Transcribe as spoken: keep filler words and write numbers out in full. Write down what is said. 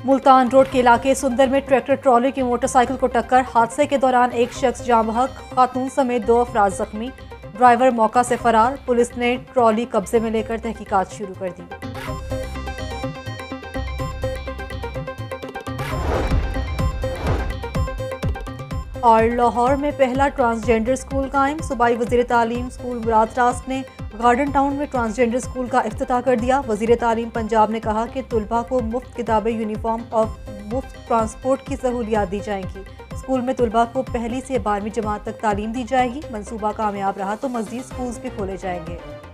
Multan road के इलाके सुंदर में ट्रैक्टर ट्रॉली की मोटरसाइकिल को टक्कर। हादसे के दौरान एक शख्स जाँ बहक, खातून समेत दो अफराद जख्मी। ड्राइवर मौका से फरार। पुलिस ने ट्रॉली कब्जे में लेकर तहकीकात शुरू कर दी। और लाहौर में पहला ट्रांसजेंडर स्कूल कायम। सूबाई वज़ीर तालीम स्कूल मुराद रास्त ने गार्डन टाउन में ट्रांसजेंडर स्कूल का इफ्तिताह कर दिया। वज़ीर तालीम पंजाब ने कहा कि तुलबा को मुफ्त किताबें, यूनिफॉर्म और मुफ्त ट्रांसपोर्ट की सहूलियात दी जाएंगी। स्कूल में तुलबा को पहली से बारहवीं जमात तक तालीम दी जाएगी। मंसूबा कामयाब रहा तो मज़ीद स्कूल्स भी खोले जाएंगे।